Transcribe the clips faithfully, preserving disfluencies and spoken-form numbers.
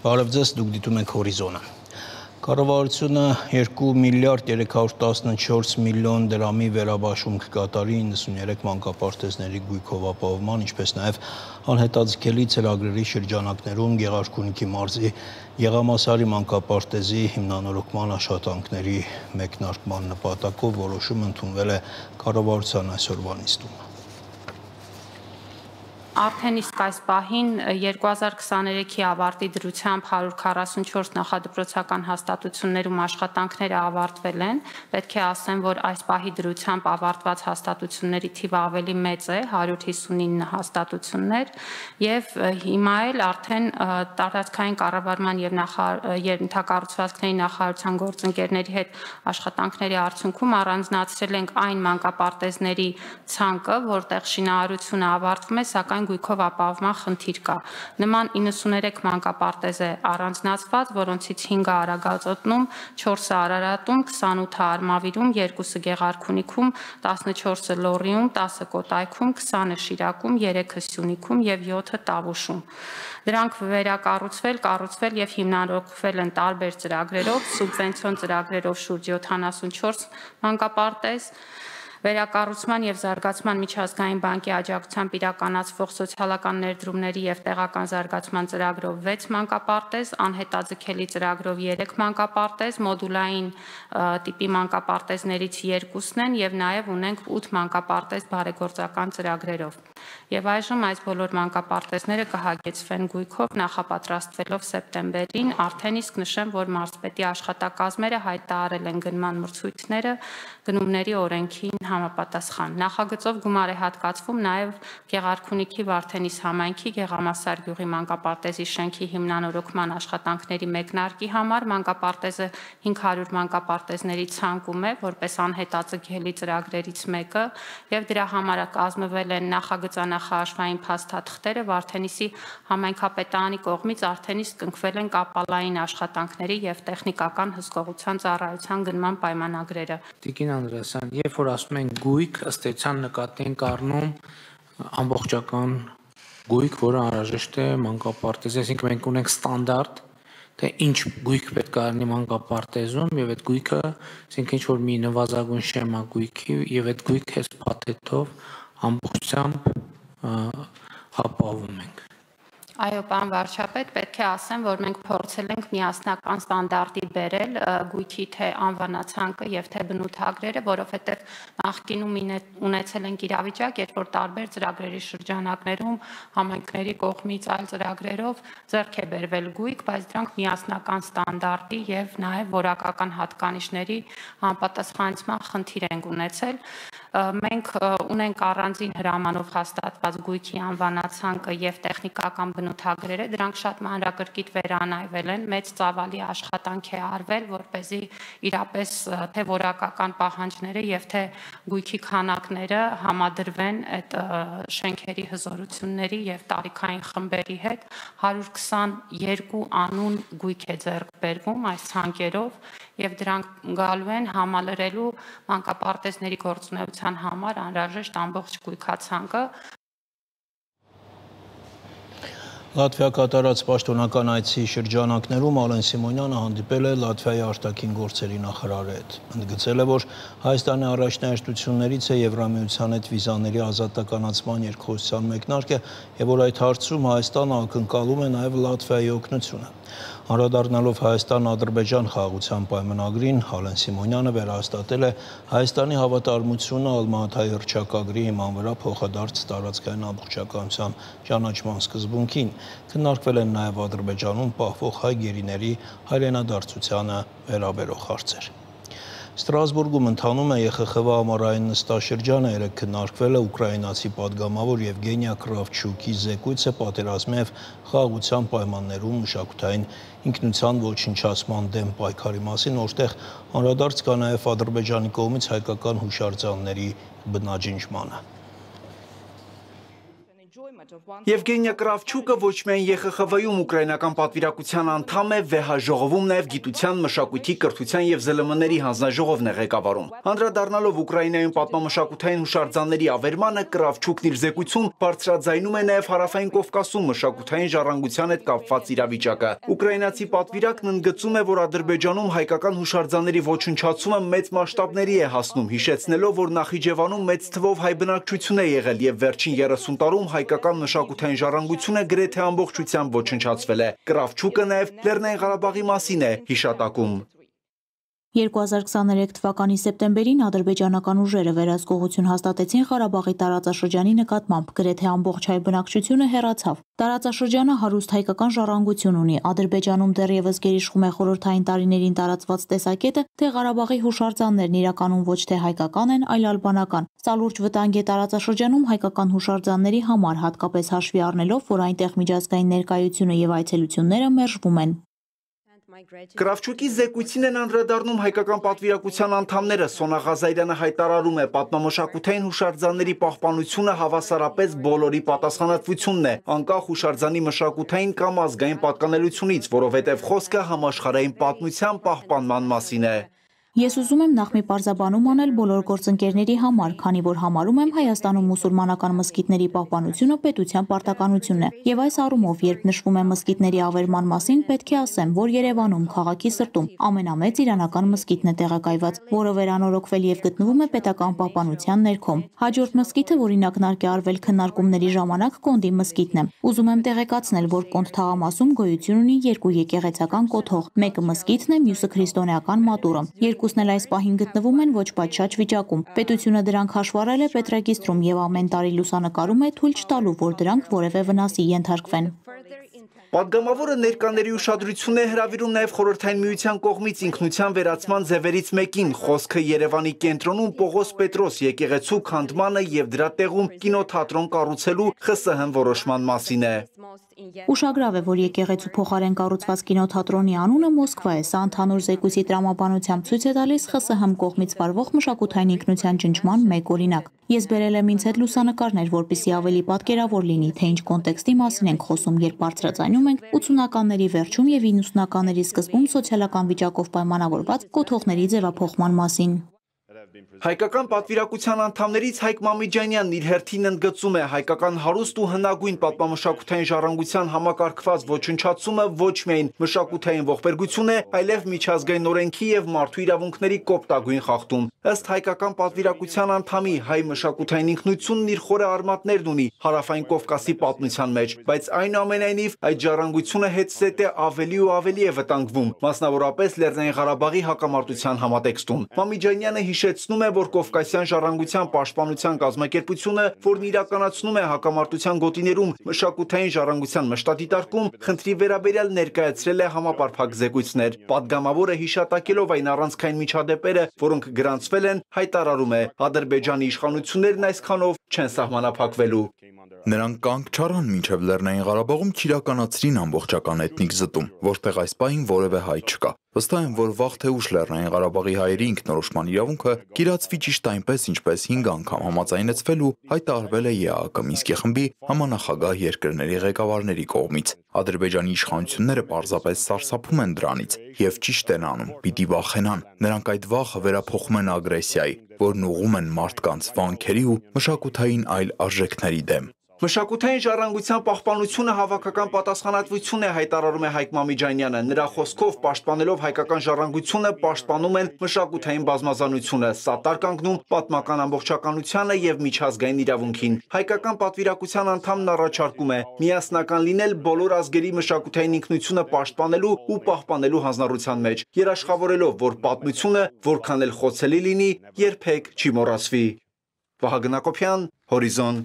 Բարև ձեզ, դուք դիտում եք Հորիզոնը։ Կառավարությունը երկու միլիարդ երեք հարյուր տասնչորս միլիոն դրամի վերաբաշխում կկատարի իննսուններեք մանկապարտեզների գույքով ապահովման, ինչպես նաև անհետաձգելի ծրագրերի շրջանակներում Գեղարքունիքի մարզի Եղամասարի մանկապարտեզի հիմնանորոգման աշխատանքների մեկնարկման նպատակով որոշում ընդունվել է կառավարության այսօրվա նիստում։ Արդեն իսկ այս պահին երկու հազար քսաներեքի ավարտի դրությամբ հարյուր քառասունչորս նախադպրոցական հաստատություններում աշխատանքները ավարտվել են։ Պետք է ասեմ, որ այս պահի դրությամբ ավարտված հաստատությունների թիվը ավելի մեծ է, հարյուր հիսունինը հաստատություններ, եւ հիմա էլ արդեն տարածքային կառավարման եւ ենթակառուցվածքների նախարարության գործընկերների հետ աշխատանքների արդյունքում առանձնացրել ենք այն մանկապարտեզների ցանկը, որտեղ շինարարությունը ավարտվում է, սակայն գույքով ապահովման խնդիր կա։ Նման իննսուներեք մանկապարտեզ է առանձնացված, որոնցից հինգը Արագածոտնում, չորսը Արարատում, քսանութը Արմավիրում, երկուսը Գեղարքունիքում, տասնչորսը Լոռիում, տասը Կոտայքում, քսանը Շիրակում, երեքը Սյունիքում եւ յոթը Տավուշում։ Դրանք վերակառուցվել, կառուցվել եւ հիմնադրվել են տարբեր ծրագրերով, սուբվենցիոն ծրագրերով շուրջ յոթանասունչորս մանկապարտեզ, վերակառուցման եւ զարգացման միջազգային բանկի աջակցությամբ իրականացվող սոցիալական ներդրումների եւ տեղական զարգացման ծրագրով վեց մանկապարտեզ, անհետաձգելի ծրագրով երեք մանկապարտեզ, մոդուլային տիպի մանկապարտեզներից երկուսն են եւ նաեւ ունենք ութ մանկապարտեզ բարեգործական ծրագրերով։ Եվ այժմ այս բոլոր մանկապարտեզները կհագեցվեն գույքով նախապատրաստվելով սեպտեմբերին, արդեն իսկ նշեմ, որ մարզպետի աշխատակազմերը հայտարարել են գնման մրցույթները գնումների օրենքին համապատասխան։ Նախագծով գումար է հատկացվում նաև Գեղարքունիքի Վարդենիս համայնքի Գեղամասար գյուղի մանկապարտեզի շենքի հիմնանորոգման աշխատանքների մեկնարկի համար մանկապարտեզը հինգ հարյուր մանկապարտեզների ցանկում է, որպես անհետաձգելի ծրագրերից մեկը, եւ դրա համար կազմվել են նախագծանախաշվային փաստաթղթերը Վարդենիսի համայնքապետարանի կողմից արդեն իսկ կնքվել են կապալային աշխատանքների եւ տեխնիկական հսկողության ծառայության գնման պայմանագրերը։ Տիկին Անդրեասյան, երբ որ ասում են գույք, ըստ էության նկատի ենք առնում ամբողջական գույք, որը անհրաժեշտ է մանկապարտեզի, այսինքն մենք ունենք ստանդարտ, թե ինչ գույք պետք է լինի մանկապարտեզում եւ այդ գույքը, այսինքն ինչ որ մի նվազագույն շեմա գույքի եւ այդ գույքը էս փաթեթով ամբողջությամբ ապահովում ենք։ Այո, պարոն վարչապետ, պետք է ասեմ, որ մենք փորձել ենք միասնական ստանդարտի բերել գույքի թե անվանացանկը եւ թե բնութագրերը, որովհետեւ նախկինում ունեցել ենք իրավիճակ, երբ որ տարբեր ծրագրերի շրջանակներում համայնքների կողմից այլ ծրագրերով ձեռք է բերվել գույք, բայց դրանք միասնական ստանդարտի եւ նաեւ որակական հատկանիշների համապատասխանեցման խնդիր են ունեցել։ Մենք ունենք առանձին հրամանով հաստատված գույքի անվանացանկը եւ տեխնիկական բնութագրերը, դրանք շատ մանրակրկիտ վերանայվել են, մեծ ծավալի աշխատանք է արվել, որպեսզի իրապես թե որակական պահանջները եւ թե գույքի քանակները համադրվեն այդ շենքերի հզորությունների եւ տարիքային խմբերի հետ։ հարյուր քսաներկու անուն գույք է ձեռք բերվում այս ցանկերով եւ դրանք գալու են համալրելու մանկապարտեզների գործունեության համար անհրաժեշտ ամբողջ գույքացանկը։ Լատվիա կատարած պաշտոնական այցի շրջանակներում Ալեն Սիմոնյանը հանդիպել է Լատվիայի արտաքին գործերի նախարարի հետ։ Ընդգծել է, որ Հայաստանի առաջնահերթություններից է Եվրամիության հետ վիզաների ազատականացման երկխոսության մեկնարկը եւ որ այդ հարցում Հայաստանը ակնկալում է նաեւ Լատվիայի օգնությունը։ Անդրադառնալով Հայաստան-Ադրբեջան խաղաղության պայմանագրին, Ալեն Սիմոնյանը վերահաստատել է Հայաստանի հավատարմությունը Ալմատայի հռչակագրի հիման վրա փոխադարձ տարածքային ամբողջականության ճանաչման սկզբունքին։ Քննարկվել են նաև Ադրբեջանում պահվող հայ գերիների հայրենադարձությանը վերաբերող հարցեր։ Ստրասբուրգում ընթանում է Է Խ Խ V ամառային նստաշրջանը, երեկ քննարկվել է ուկրաինացի падգամավոր Եվգենիա Կրավչուկի զեկույցը պատերազմի եւ խաղաղության պայմաններում մշակութային ինքնության ոչնչացման դեմ պայքարի մասին, որտեղ անդրադարձ կա նաեւ Ադրբեջանի կողմից հայկական հուշարձանների բնաջնջմանը։ Եվգենիա Կրավչուկը ոչ միայն Ե Խ Խ V-ում ուկրաինական պատվիրակության անդամ է, վեհաժողովում նաև գիտության, մշակույթի, կրթության եւ Զ Л Մ-ների հանձնաժողովն է ղեկավարում։ Անդրադառնալով Ուկրաինայում պատմամշակութային հուշարձանների ավերմանը, Կրավչուկն իր զեկույցում բարձրաձայնում է նաև Հարավային Կովկասում մշակութային ժառանգության հետ կապված իրավիճակը։ Ուկրաինացի պատվիրակն ընդգծում է, որ Ադրբեջանում հայկական հուշարձանների ոչնչացումը մեծ մասշտաբների է հասնում, հիշեցնելով, որ Նախիջևանում մեծ թվով հայ բնակչություն է եղել եւ վերջին երեսուն տարում հայկական մշակութային ժառանգությունը գրեթե ամբողջությամբ ոչնչացվել է։ Կրավչուկը նաև Լեռնային Ղարաբաղի մասին է հիշատակում։ երկու հազար քսաներեք թվականի սեպտեմբերին ադրբեջանական ուժերը վերահսկողություն հաստատեցին Ղարաբաղի տարածաշրջանի նկատմամբ, գրեթե ամբողջ հայ բնակչությունը հեռացավ։ Տարածաշրջանը հարուստ հայկական ժառանգություն ունի։ Ադրբեջանում դեռևս գերիշխում է խորհրդային տարիներին տարածված տեսակետը, թե Ղարաբաղի հուշարձաններն իրականում ոչ թե հայկական են, այլ ալբանական։ Սա լուրջ վտանգ է տարածաշրջանում հայկական հուշարձանների համար, հատկապես հաշվի առնելով, որ այնտեղ միջազգային ներկայությունը եւ այցելությունները մերժվում են։ Կրավչուկի զեկույցին են անդրադառնում հայկական պատվիրակության անդամները։ Սոնա Ղազարյանը հայտարարում է, պատմամշակութային հուշարձանների պահպանությունը հավասարապես բոլորի պատասխանատվությունն է, անկախ հուշարձանի մշակութային կամ ազգային պատկանելությունից, որովհետև խոսքը համաշխարհային պատմության պահպանման մասին է։ Ես ուզում եմ նախ մի պարզաբանում անել բոլոր գործընկերների համար, քանի որ համարում եմ Հայաստանում մուսուլմանական մզկիթների պահպանությունը պետության պարտականությունն է։ Եվ այս առումով, երբ նշվում է մզկիթների ավերման մասին, պետք է ասեմ, որ Երևանում, քաղաքի սրտում, ամենամեծ իրանական մզկիթն է տեղակայված, որը վերանորոգվել եւ գտնվում է պետական պահպանության ներքո։ Հաջորդ մզկիթը, որին ակնարկ է արվել քննարկումների ժամանակ, Կոնդի մզկիթն է։ Ուզում եմ տեղեկացնել, որ Կոնդ թաղամասում գոյություն ունի երկու եկեղեցական կոթող, մեկը մզկիթն է, մյուսը քրիստոնեական մատուրը։ Երկուսն էլ այս պահին գտնվում են ոչ պատշաճ վիճակում։ Պետությունը դրանք հաշվառել է պետրեգիստրում եւ ամեն տարի լուսանկարում է, թույլ չտալու, որ դրանք որևէ վնասի ենթարկվեն։ Պատգամավորը ներկաների ուշադրություն է հրավիրում նաև Խորհրդային Միության կողմից ինքնության վերացման ձևերից մեկին, խոսքը Երևանի կենտրոնում Պողոս Պետրոս եկեղեցու քանդմանը եւ դրա տեղում կինոթատրոն կառուցելու Խ ՍՀ որոշման մասին է։ Ուշագրավ է, որ եկեղեցու փոխարեն կառուցված կինոթատրոնի անունը Մոսկվա է։ Սա ընդհանուր զեկույցի տրամաբանությամբ ցույց է տալիս Խ ՍՀ կողմից վարվող մշակութային ինքնության ճնշման մեկ օրինակ։ Ես բերել եմ ինձ հետ լուսանկարներ, որպեսզի ավելի պատկերավոր լինի, թե ինչ կոնտեքստի մասին ենք խոսում, երբ բարձրաձայնում ենք ութսունականների վերջում եւ իննսունականների սկզբում սոցիալական վիճակով պայմանավորված կոթողների ձևափոխման մասին։ Հայկական պատվիրակության անդամներից Հայկ Մամիջանյանն իր հերթին ընդգծում է, հայկական հարուստ ու հնագույն պատմամշակութային ժառանգության համակարգված ոչնչացումը ոչ միայն մշակութային ողբերգություն է, այլև միջազգային օրենքի եւ մարդու իրավունքների կոպտագույն խախտում։ Ըստ հայկական պատվիրակության անդամի, հայ մշակութային ինքնությունն իր խորը արմատներն ունի Հարավային Կովկասի պատմության մեջ, բայց այնուամենայնիվ այդ ժառանգությունը հետզհետե ավելի ու ավելի է վտանգվում, մասնավորապես Լեռնային Ղարաբաղի հակամարտության համատեքստում։ Մամիջանյանը հիշեցնում է, որ Կովկասյան ժառանգության պաշտպանության կազմակերպությունը, որն իրականացնում է հակամարտության գոտիներում մշակութային ժառանգության մշտադիտարկում, խնդրի վերաբերյալ ներկայացրել է համապարփակ զեկույցներ։ Պատգամավորը հիշատակելով այն առանցքային միջադեպերը, որոնք գրանցվել են, հայտարարում է, Ադրբեջանի իշխանություններն այսքանով չեն սահմանափակվելու։ Նրանք կանգ չառան մինչև Լեռնային Ղարաբաղում չիրականացրին ամբողջական էթնիկ զտում, որտեղ այս պահին որևէ հայ չկա։ Վստահ եմ, որ վաղ թե ուշ Լեռնային Ղարաբաղի հայերի ինքնորոշման իրավունքը կիրացվի ճիշտ այնպես, ինչպես հինգ անգամ համաձայնեցվել ու հայտարարվել է Ե Ա Կը Մինսկի խմբի համանախագահ երկրների ղեկավարների կողմից։ Ադրբեջանի իշխանությունները պարզապես սարսափում են դրանից եւ ճիշտ են անում, պիտի վախենան։ Նրանք այդ վախը վերափոխում են ագրեսիայի, որն ուղղում են մարդկանց վանքերի ու մշակութային այլ արժեքների դեմ։ Մշակութային ժառանգության պահպանությունը հավաքական պատասխանատվություն է, հայտարարում է Հայկ Մամիջանյանը։ Նրա խոսքով պաշտպանելով հայկական ժառանգությունը պաշտպանում են մշակութային բազմազանությունը, սատար կանգնում պատմական ամբողջականությանը եւ միջազգային իրավունքին։ Հայկական պատվիրակության անդամն առաջարկում է միասնական լինել բոլոր ազգերի մշակութային ինքնությունը պաշտպանելու ու պահպանելու հանձնառության մեջ, երաշխավորելով, որ պատմությունը, որքան էլ խոցելի լինի, երբեք չի մոռացվի։ Վահագն Ակոբյան, Հորիզոն։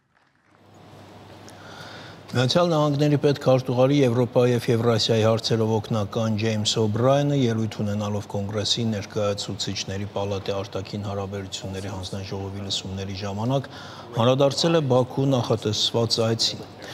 Միացյալ Նահանգների պետքարտուղարի Եվրոպայի եւ Եվրասիայի հարցերով օգնական Ջեյմս Օբրայենը ելույթ ունենալով կոնգրեսի ներկայացուցիչների պալատի արտաքին հարաբերությունների հանձնաժողովի լսումների ժամանակ անդրադարձել է Բաքու նախատեսված այցին։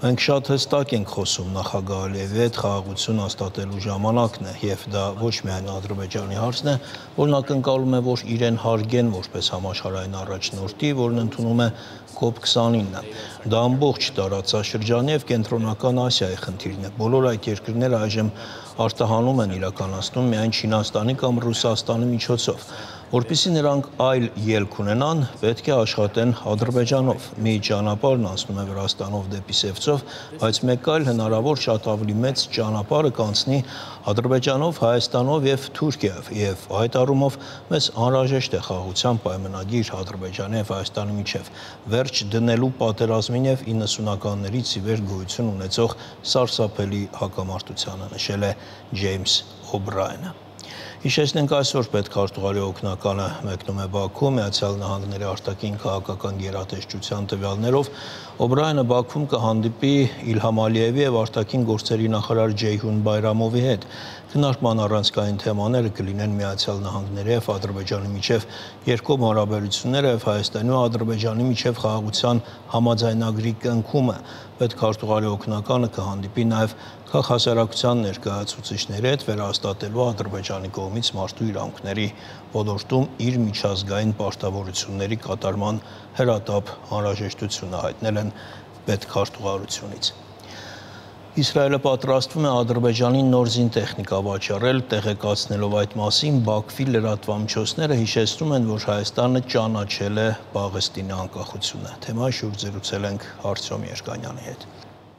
Մենք շատ հստակ ենք խոսում նախագահ Ալիևի հետ խաղաղություն հաստատելու ժամանակն է, եւ դա ոչ միայն Ադրբեջանի հարցն է, որն ակնկալում է, որ իրեն հարգեն որպես համաշխարհային առաջնորդի, որն ընդունում է կոպ քսանինը։ Դա ամբողջ տարածաշրջանի եւ կենտրոնական Ասիայի խնդիրն է։ Բոլոր այդ երկրները այժմ արտահանում են իրականացնում միայն Չինաստանի կամ Ռուսաստանի միջոցով։ Որպեսզի նրանք այլ ելք ունենան, պետք է աշխատեն Ադրբեջանով։ Մի ճանապարհն անցնում է Վրաստանով դեպի Սևծով, բայց մեկ այլ հնարավոր շատ ավելի մեծ ճանապարհը կանցնի Ադրբեջանով, Հայաստանով եւ Թուրքիայով, եւ այդ առումով մեզ անհրաժեշտ է խաղաղության պայմանագիր Ադրբեջանի եւ Հայաստանի միջեւ, վերջ դնելու պատերազմին եւ իննսունականներից ի վեր գոյություն ունեցող սարսափելի հակամարտությանը, նշել է Ջեյմս Օբրայենը։ Հիշեցնենք այսօր պետքարտուղարի օգնականը մեկնում է Բաքու, Միացյալ Նահանգների արտաքին քաղաքական գերատեսչության տվյալներով Օբրայենը Բաքվում կհանդիպի Իլհամ Ալիևի եւ արտաքին գործերի նախարար Ջեյհուն Բայրամովի հետ։ Քննարկման առանցքային թեմաները կլինեն Միացյալ Նահանգների եւ Ադրբեջանի միջեւ երկկողմ հարաբերությունները եւ Հայաստանի ու Ադրբեջանի միջեւ խաղաղության համաձայնագրի կնքումը։ Պետքարտուղարի օգնականը կհանդիպի նաեւ քաղաքասարակության ներկայացուցիչների հետ վերահաստատելու Ադրբեջանի կողմից մարդու իրավունքների ոլորտում իր միջազգային պարտավորությունների կատարման հրատապ անհրաժեշտությունը, հայտնել են պետքարտուղարությունից։ Իսրայելը պատրաստվում է Ադրբեջանին նոր զինտեխնիկա վաճառել, տեղեկացնելով այդ մասին Բաքվի լրատվամիջոցները հիշեցնում են, որ Հայաստանը ճանաչել է Պաղեստինի անկախությունը։ Թեմայի շուրջ զրուցել ենք Արտյոմ Երկանյանի հետ։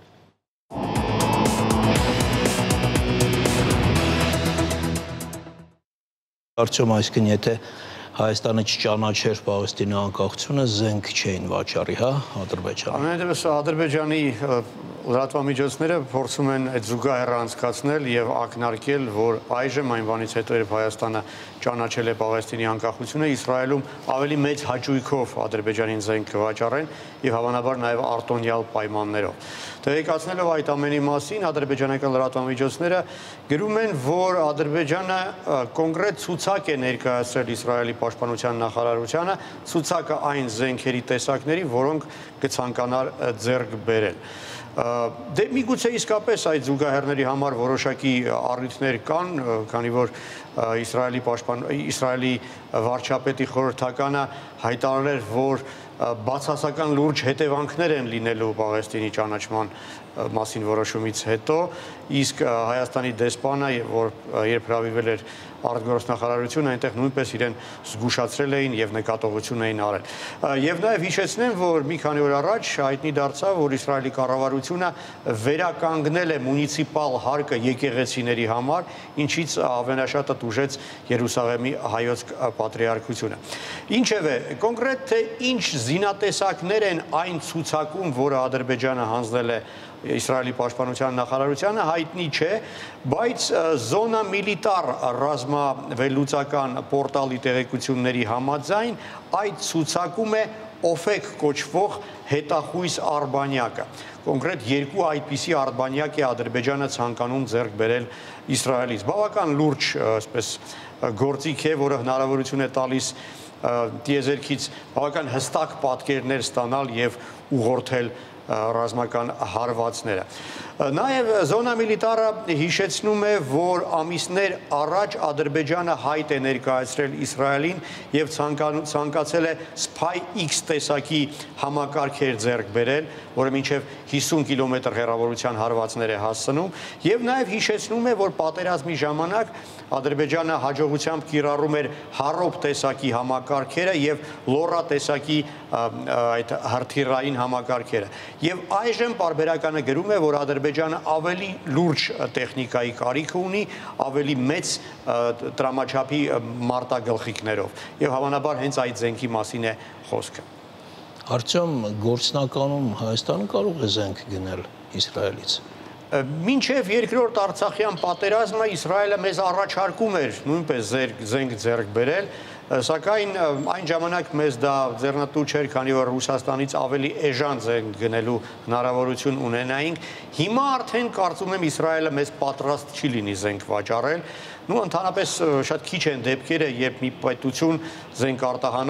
Արտյոմ, այսինքն եթե Հայաստանը չճանաչեր Պաղեստինի անկախությունը, զենք չէին վաճառի, հա, Ադրբեջանը։ Ամենևս Ադրբեջանի լրատվամիջոցները փորձում են այդ զուգահեռ անցկացնել եւ ակնարկել, որ այժմ այն բանից հետո երբ Հայաստանը ճանաչել է Պաղեստինի անկախությունը, Իսրայելում ավելի մեծ հաճույքով Ադրբեջանին զենք կվաճառեն եւ հավանաբար նաեւ արտոնյալ պայմաններով։ Տեղեկացնելով այդ ամենի մասին, ադրբեջանական լրատվամիջոցները գրում են, որ Ադրբեջանը կոնկրետ ցուցակ է ներկայացրել Իսրայելի պաշտպանության նախարարությանը, ցուցակը այն զենքերի տեսակների, որոնք կցանկանար ձեռք բերել։ Դե միգուցե իսկապես այդ զուգահեռների համար որոշակի առիթներ կան, քանի որ Իսրայելի պաշտպան Իսրայելի վարչապետի խորհրդականը հայտարարել, որ բացասական լուրջ հետևանքներ են լինելու Պաղեստինի ճանաչման մասին որոշումից հետո, իսկ Հայաստանի դեսպանը, որ երբ հրավիրվել էր արտգործնախարարությունը, այնտեղ նույնպես իրեն զգուշացրել էին եւ նկատողություն էին արել։ Եվ նաեւ հիշեցնեմ, որ մի քանի օր առաջ հայտնի դարձավ, որ Իսրայելի կառավարությունը վերականգնել է մունիցիպալ հարկը եկեղեցիների համար, ինչից ամենաշատը տուժեց Երուսաղեմի հայոց պատրիարքությունը։ Ինչևէ, կոնկրետ թե ինչ զինատեսակներ են այն ցուցակում, որը Ադրբեջանը հանձնել է Իսրայելի պաշտպանության նախարարությանը, հայտնի չէ, բայց զոնա միլիտար ռազմավելուծական պորտալի տեղեկությունների համաձայն այդ ցուցակում է օֆեկ կոչվող հետախույս արբանյակը։ Կոնկրետ երկու այդպիսի արբանյակ է Ադրբեջանը ցանկանում ձեռք բերել Իսրայելից։ Բավական լուրջ, այսպես, գործիք է, որը հնարավորություն է տալիս տիեզերքից բավական հստակ պատկերներ ստանալ եւ ուղղորդել ռազմական հարվածները։ Նաև զոնա միլիտարը հիշեցնում է, որ ամիսներ առաջ Ադրբեջանը հայտ է ներկայացրել Իսրայելին եւ ցանկացել է Spy X տեսակի համակարգեր ձեռք բերել, որը մինչև հիսուն կիլոմետր հեռավորության հարվածներ է հասցնում, եւ նաև հիշեցնում է, որ պատերազմի ժամանակ Ադրբեջանը հաջողությամբ կիրառում էր Հարոբ տեսակի համակարգերը եւ Լորա տեսակի այդ հրթիռային համակարգերը։ Եվ այժմ պարբերականը գրում է, որ Ադրբեջանը ավելի լուրջ տեխնիկայի կարիք ունի, ավելի մեծ տրամաչափի մարտագլխիկներով։ Եվ հավանաբար հենց այդ զենքի մասին է խոսքը։ Արտյոմ, գործնականում Հայաստանը կարող է զենք գնել Իսրայելից։ Մինչև երկրորդ Արցախյան պատերազմը Իսրայելը մեզ առաջարկում էր նույնպես զենք ձեռք բերել, սակայն այն ժամանակ մեզ դա ձեռնտու չէր, քանի որ Ռուսաստանից ավելի էժան զենք գնելու հնարավորություն ունենայինք։ Հիմա արդեն կարծում եմ Իսրայելը մեզ պատրաստ չի լինի զենք վաճառել։ Նու ընդհանրապես շատ քիչ են դեպքերը, երբ մի պետություն զենք արտահանող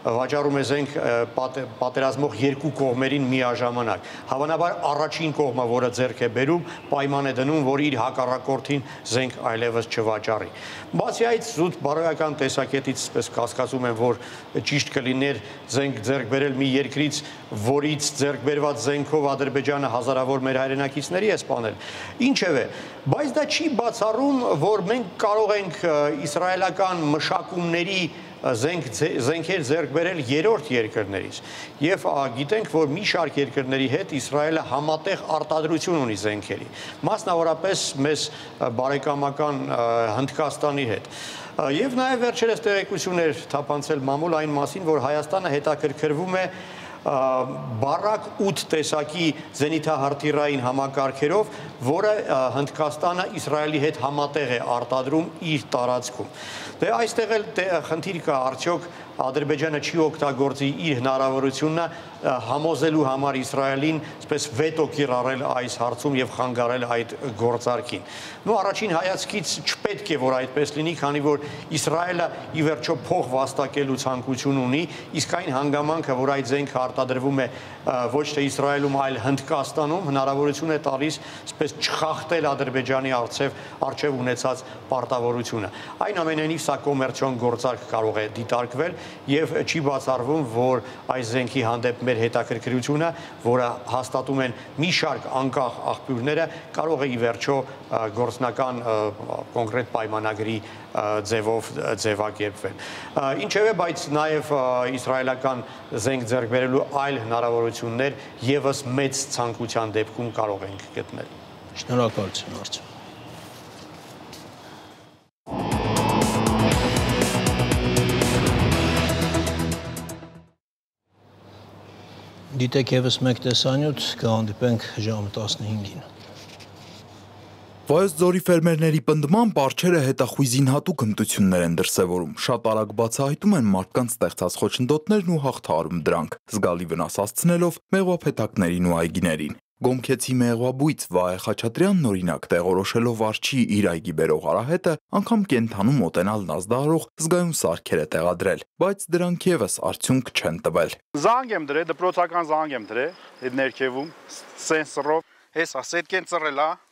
վաճառում է զենք պատերազմող երկու կողմերին միաժամանակ։ Հավանաբար առաջին կողմը, որը ձեռք է բերում, պայման է դնում, որ իր հակառակորդին զենք այլևս չվաճառի։ Բացի այդ, զուտ բարոյական տեսակետից պես կասկածում եմ, որ ճիշտ կլիներ զենք ձեռք բերել մի երկրից, որից ձեռք բերված զենքով Ադրբեջանը հազարավոր մեր հայրենակիցների է սպանել։ Ինչևէ, բայց դա չի բացառում, որ մենք կարող ենք իսրայելական մշակումների զենք զենքեր ձեռք բերել երրորդ երկրներից եւ գիտենք, որ մի շարք երկրների հետ Իսրայելը համատեղ արտադրություն ունի զենքերի, մասնավորապես մեզ բարեկամական Հնդկաստանի հետ։ Եվ նաեւ վերջերս տեղեկություններ թափանցել մամուլ այն մասին, որ Հայաստանը հետաքրքրվում է բարակ ութ տեսակի զենիթահրթիռային համակարգերով, որը Հնդկաստանը Իսրայելի հետ համատեղ է արտադրում իր տարածքում։ Դե այստեղ էլ խնդիր կա, արդյոք Ադրբեջանը չի օգտագործի իր հնարավորությունը համոզելու համար Իսրայելին այսպես վետո կիրառել այս հարցում եւ խանգարել այդ գործարքին։ Նու առաջին հայացքից չպետք է որ այդպես լինի, քանի որ Իսրայելը ի վերջո փող վաստակելու ցանկություն ունի, իսկ այն հանգամանքը, որ այդ զենքը արտադրվում է ոչ թե Իսրայելում, այլ Հնդկաստանում, հնարավորություն է տալիս այսպես չխախտել Ադրբեջանի արծեվ արչեւ ունեցած պարտավորությունը։ Այն ամենայնիվ սա կոմերցիոն գործարք կարող է դիտարկվել եւ չի բացառվում, որ այս զենքի հանդեպ մեր հետաքրքրությունը, որը հաստատում են մի շարք անկախ աղբյուրները, կարող է ի վերջո գործնական կոնկրետ պայմանագրի ձևով ձևակերպվել։ Ինչևէ, բայց նաեւ իսրայելական զենք ձեռք բերելու այլ հնարավորություններ եւս մեծ ցանկության դեպքում կարող ենք գտնել։ Շնորհակալություն, Արծու։ Դիտեք եւս մեկ տեսանյութ, կհանդիպենք ժամը տասնհինգին։ Վայոց ձորի ֆերմերների պնդմամբ արջերը հետախույզին հատուկ հմտություններ են դրսևորում, շատ արագ բացահայտում են մարդկանց ստեղծած խոչընդոտներն ու հաղթահարում դրանք, զգալի վնաս հասցնելով մեղվափեթակներին ու այգիներին։ Գոմքեցի մեղվաբույծ Վահե Խաչատրյանն օրինակ տեղորոշելով արջի իր այգի բերող արահետը, անգամ կենթանում մոտենալն ազդարող զգայուն սարքեր է տեղադրել, բայց դրանք եւս արդյունք չեն տվել։ Զանգ եմ դրել, դպրոցական զանգ եմ դրել, այդ ներքևում սենսորով, հեսա սետկեն ծռել, հա։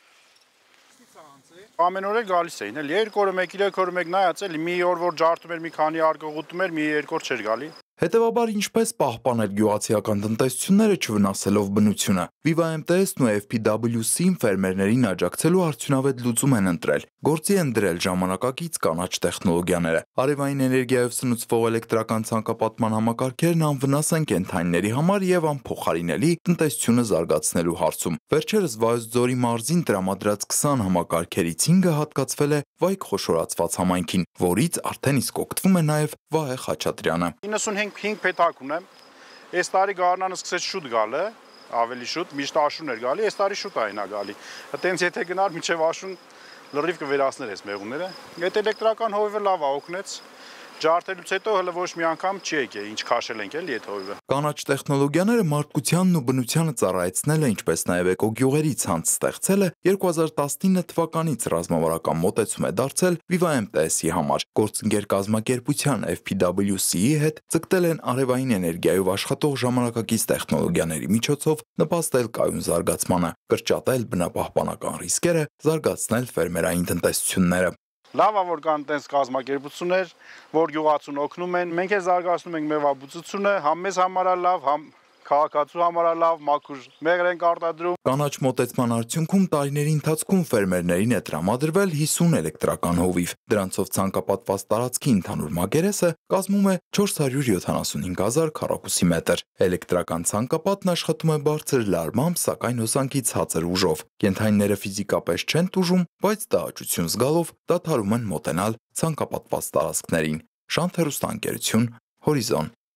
Ամեն օր էլ գալիս էին, էլ երկու օրը մեկ, երեք օրը մեկ նայած էլի, մի օր որ ջարդում էր, մի քանի արգող ուտում էր, մի երկու օր չէր գալի։ Հետևաբար ինչպես պահպանել գյուղացիական տնտեսությունները չվնասելով բնությունը։ Viva M T S-ն ու F P W C-ն ֆերմերներին աջակցելու արդյունավետ լուծում են ընտրել։ Գործի են դրել ժամանակակից կանաչ տեխնոլոգիաները։ Արևային էներգիայով սնուցվող էլեկտրական ցանկապատման համակարգերն անվնաս են կենդանիների համար եւ անփոխարինելի տնտեսությունը զարգացնելու հարցում։ Վերջերս Վայոց ձորի մարզին տրամադրած քսան համակարգերից հինգը հատկացվել է Վայք խոշորացված համայնքին, որից արդեն իսկ օգտվում է նաեւ Վահե Խաչատրյանը։ իննսունհինգ փեթակ ունեմ, այս տարի գարնանը սկսեց շուտ գալը, ավելի շուտ, միշտ աշուն էր գալի, այս տարի շուտ այնա գալի։ Այտենց եթե գնար մինչև աշուն լրիվ կվերացներ այս մեղուները։ Այդ էլեկտրական հովիվը լավ է օգնեց։ Ջարդելուց հետո հələ ոչ մի անգամ չի եկել, ինչ քաշել ենք էլի այդ հովիվը։ Կանաչ տեխնոլոգիաները մարդկությանն ու բնությանը ծառայեցնել է, ինչպես նաև էկոգյուղերի ցանց ստեղծելը երկու հազար տասնինը թվականից ռազմավարական մոտեցում է դարձել Viva M T S-ի համար։ Գործընկեր կազմակերպության F P W C-ի հետ ձգտել են արևային էներգիայով աշխատող ժամանակակից տեխնոլոգիաների միջոցով նպաստել կայուն զարգացմանը, կրճատել բնապահպանական ռիսկերը, զարգացնել ֆերմերային տնտեսությունները։ Լավ է որ կան տենց կազմակերպություններ, որ գյուղացուն օգնում են, մենք էլ զարգացնում ենք մեղվաբուծությունը, համ մեզ համար է լավ, համ քաղաքացու համար է լավ, մաքուր մեղր ենք արտադրում։ Կանաչ մոտեցման արդյունքում տարիների ընթացքում ֆերմերներին է տրամադրվել հիսուն էլեկտրական հովիվ։ Դրանցով ցանկապատված տարածքի ընդհանուր մակերեսը կազմում է չորս հարյուր յոթանասունհինգ հազար քառակուսի մետր։ Էլեկտրական ցանկապատն աշխատում է բարձր լարմամբ, սակայն հոսանքի ցածր ուժով։ Կենդանիները ֆիզիկապես չեն տուժում, բայց տհաճություն զգալով դադարում են մոտենալ ցանկապատված տարածքներին։ Շանթ հեռուստաընկերություն, Հորիզոն։